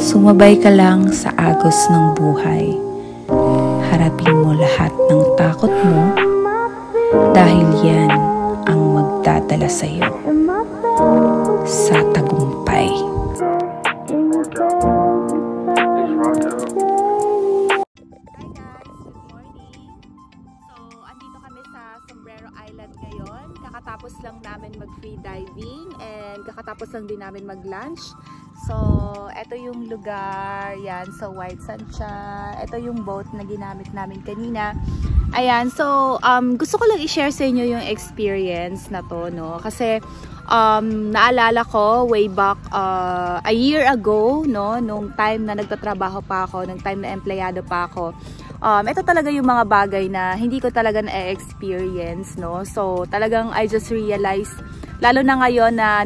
Sumabay ka lang sa agos ng buhay. Harapin mo lahat ng takot mo dahil yan ang magdadala sa iyo sa tagumpay. Kakatapos lang namin mag-free diving and kakatapos lang din namin mag-lunch. So, ito yung lugar. Yan, so white sand siya. Ito yung boat na ginamit namin kanina. Ayan, so gusto ko lang i-share sa inyo yung experience na to, no? Kasi naalala ko way back a year ago, no? Nung time na nagtatrabaho pa ako, nung time na empleyado pa ako. Ito talaga yung mga bagay na hindi ko talaga na-experience, no? So, talagang I just realized, lalo na ngayon na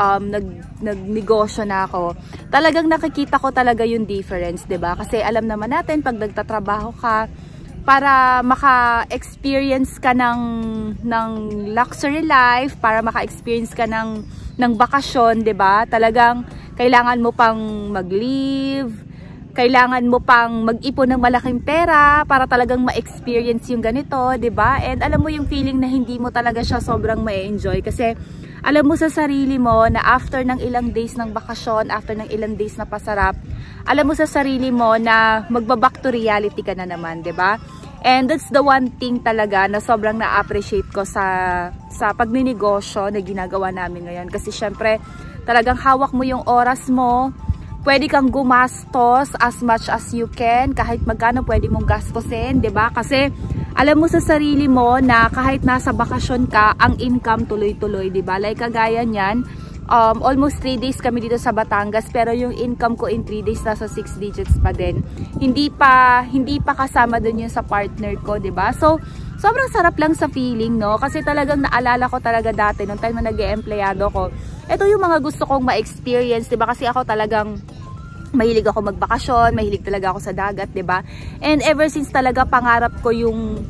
nagnegosyo na ako, talagang nakikita ko talaga yung difference, 'di ba? Kasi alam naman natin, pag nagtatrabaho ka, para maka-experience ka ng luxury life, para maka-experience ka ng bakasyon, 'di ba? Talagang kailangan mo pang mag-leave, kailangan mo pang mag-ipon ng malaking pera para talagang ma-experience yung ganito, 'di ba? And alam mo yung feeling na hindi mo talaga siya sobrang ma-enjoy kasi alam mo sa sarili mo na after ng ilang days ng bakasyon, after ng ilang days na pasarap, alam mo sa sarili mo na magba-back to reality ka na naman, 'di ba? And that's the one thing talaga na sobrang na-appreciate ko sa pagninegosyo na ginagawa namin ngayon kasi syempre talagang hawak mo yung oras mo. Pwede kang gumastos as much as you can, kahit magkano pwede mong gastusin, 'di ba? Kasi alam mo sa sarili mo na kahit nasa bakasyon ka, ang income tuloy-tuloy, 'di ba? Like kagaya niyan, almost 3 days kami dito sa Batangas, pero yung income ko in 3 days nasa 6 digits pa din. Hindi pa kasama dun yung sa partner ko, 'di ba? So sobrang sarap lang sa feeling, no? Kasi talagang naalala ko talaga dati nung time na nag-e-empleyado ko. Ito yung mga gusto kong ma-experience, 'di ba? Kasi ako talagang mahilig ako magbakasyon, mahilig talaga ako sa dagat, 'di ba? And ever since talaga pangarap ko yung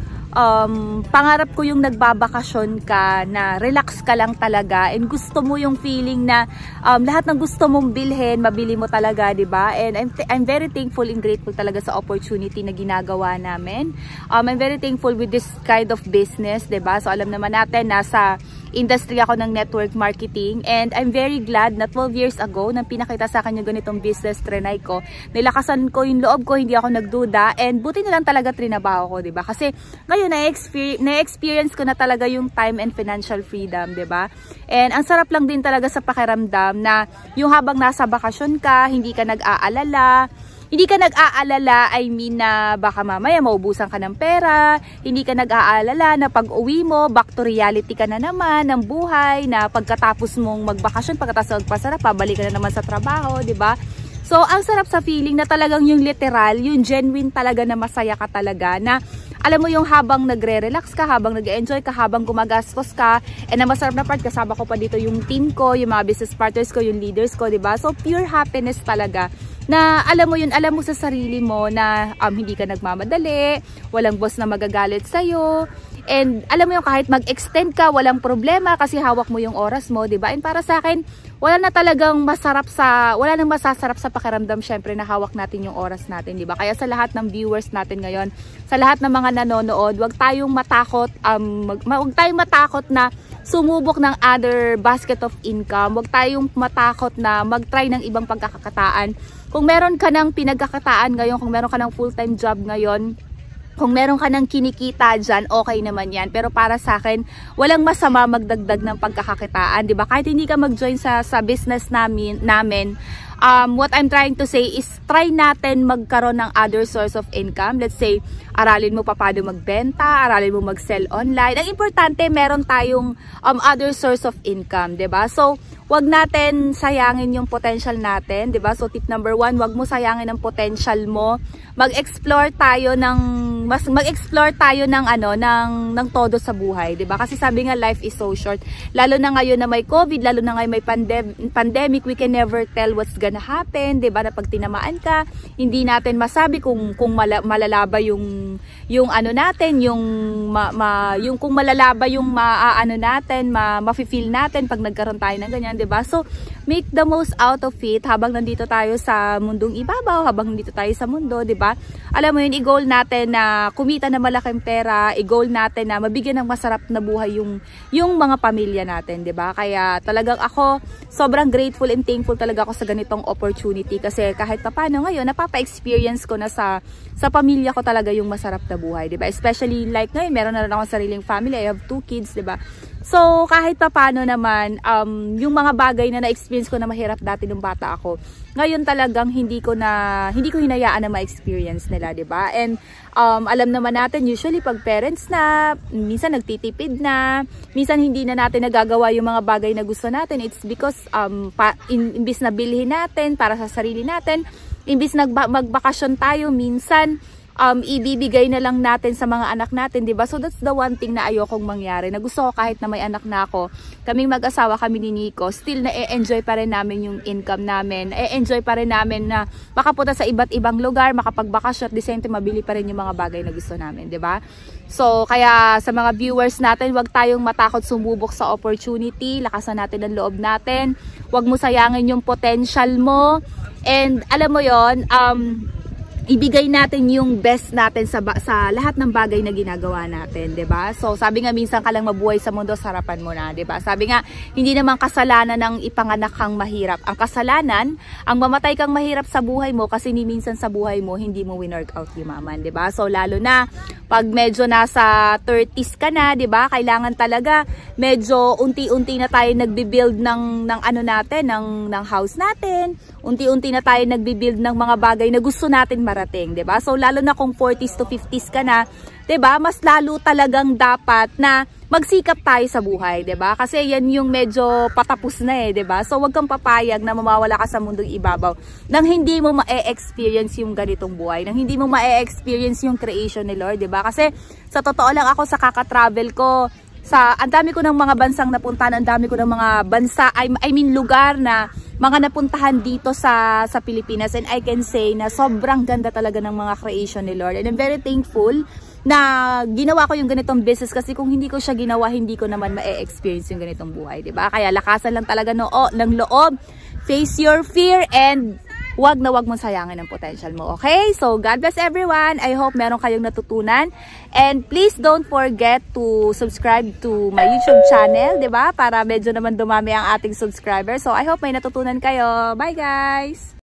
nagbabakasyon ka, na relax ka lang talaga and gusto mo yung feeling na lahat ng gusto mong bilhin, mabili mo talaga, 'di ba? And I'm very thankful and grateful talaga sa opportunity na ginagawa namin. I'm very thankful with this kind of business, 'di ba? So alam naman natin nasa industry ako ng network marketing and I'm very glad na 12 years ago nang pinakita sa akin yung ganitong business, trinay ko, nilakasan ko yung loob ko, hindi ako nagduda and buti na lang talaga trinabaho ko, 'di ba? Kasi ngayon na-experience ko na talaga yung time and financial freedom, 'di ba? And ang sarap lang din talaga sa pakiramdam na yung habang nasa bakasyon ka, hindi ka nag-aalala, I mean na baka mamaya maubusan ka ng pera, hindi ka nag-aalala na pag uwi mo, back to reality ka na naman ng buhay, na pagkatapos mong magbakasyon, pagkatapos magpasarap, pabalik ka na naman sa trabaho, 'di ba? So, ang sarap sa feeling na talagang yung literal, yung genuine talaga na masaya ka talaga, na alam mo yung habang nagre-relax ka, habang nag-enjoy ka, habang gumagastos ka, and ang masarap na part, kasama ko pa dito yung team ko, yung mga business partners ko, yung leaders ko, 'di ba? So, pure happiness talaga. Na alam mo sa sarili mo na hindi ka nagmamadali, walang boss na magagalit sa'yo, and alam mo yung kahit mag-extend ka, walang problema kasi hawak mo yung oras mo, 'di ba? And para sa akin, wala nang masasarap sa pakiramdam syempre na hawak natin yung oras natin, 'di ba? Kaya sa lahat ng viewers natin ngayon, sa lahat ng mga nanonood, wag tayong matakot na sumubok ng other basket of income. Huwag tayong matakot na mag-try ng ibang pagkakakitaan. Kung meron ka ng pinagkakataan ngayon, kung meron ka ng full-time job ngayon, kung meron ka ng kinikita dyan, okay naman yan. Pero para sa akin, walang masama magdagdag ng pagkakakitaan, 'di ba? Kahit hindi ka mag-join sa business namin, what I'm trying to say is try natin magkaroon ng other source of income. Let's say, aralin mo paano magbenta, aralin mo mag-sell online. Ang importante, meron tayong other source of income, 'di ba? So, wag natin sayangin yung potential natin, 'di ba? So, tip number 1, wag mo sayangin ang potential mo. Mag-explore tayo ng todo sa buhay, 'di ba? Kasi sabi nga, life is so short. Lalo na ngayon na may COVID, lalo na ngayon may pandemic, we can never tell what's gonna happen, 'di ba? Na pag tinamaan ka, hindi natin masabi kung malalaba yung ano natin, yung kung malalaba yung ma-feel natin pag nagkaroon tayo ng ganyan, 'di ba? So, make the most out of it habang nandito tayo sa mundong ibabaw, habang nandito tayo sa mundo, 'di ba? Alam mo yun, i-goal natin na kumita ng malaking pera, i-goal natin na mabigyan ng masarap na buhay yung mga pamilya natin, 'di ba? Kaya talagang ako sobrang grateful and thankful talaga ako sa ganitong opportunity kasi kahit papaano ngayon napapa-experience ko na sa pamilya ko talaga yung masarap na buhay, 'di ba? Especially like ngayon, meron na rin akong sariling family, I have 2 kids, 'di ba? So, kahit papaano naman, yung mga bagay na na-experience ko na mahirap dati nung bata ako, ngayon talagang hindi ko hinayaan na ma-experience nila, 'di ba? And alam naman natin usually pag parents na, minsan nagtitipid na, minsan hindi na natin nagagawa yung mga bagay na gusto natin. It's because imbis na bilhin natin para sa sarili natin, imbis magbakasyon tayo, minsan ibibigay na lang natin sa mga anak natin, 'di ba? So that's the one thing na ayokong mangyari. Na gusto ko kahit na may anak na ako, kaming mag-asawa kami ni Nico, still na enjoy pa rin namin yung income namin. Enjoy pa rin namin na makapunta sa iba't ibang lugar, makapagbakasyon, at the same time mabili pa rin yung mga bagay na gusto namin, 'di ba? So kaya sa mga viewers natin, wag tayong matakot sumubok sa opportunity, lakasan natin ang loob natin. Wag mo sayangin yung potential mo. And alam mo 'yon, ibigay natin yung best natin sa lahat ng bagay na ginagawa natin, 'di ba? So, sabi nga minsan ka lang mabuhay sa mundo, sarapan mo na, 'di ba? Sabi nga, hindi naman kasalanan ng ipanganak kang mahirap. Ang kasalanan, ang mamatay kang mahirap sa buhay mo kasi ni minsan sa buhay mo hindi mo win-work out yumaman, 'di ba? So, lalo na pag medyo nasa 30s ka na, 'di ba? Kailangan talaga medyo unti-unti na tayo nagbi-build ng ano natin, ng house natin. Unti-unti na tayo nagbi-build ng mga bagay na gusto natin marating, 'di ba? So lalo na kung 40s to 50s ka na, 'di ba? Mas lalo talagang dapat na magsikap tayo sa buhay, 'di ba? Kasi yan yung medyo patapos na 'di ba? So wag kang papayag na mamawala ka sa mundong ibabaw nang hindi mo ma-experience yung ganitong buhay, nang hindi mo ma-experience yung creation ni Lord, 'di ba? Kasi sa totoo lang, ako sa kaka-travel ko, ang dami ko ng mga bansang napuntahan, ang dami ko ng mga bansa, I mean lugar na mga napuntahan dito sa Pilipinas, and I can say na sobrang ganda talaga ng mga creation ni Lord, and I'm very thankful na ginawa ko yung ganitong business kasi kung hindi ko siya ginawa, hindi ko naman ma-experience yung ganitong buhay, 'di ba? Kaya lakasan lang talaga ng loob, face your fear, and wag na wag mong sayangin ang potential mo, okay? So, God bless everyone. I hope meron kayong natutunan. And please don't forget to subscribe to my YouTube channel, 'di ba? Para medyo naman dumami ang ating subscribers. So, I hope may natutunan kayo. Bye, guys!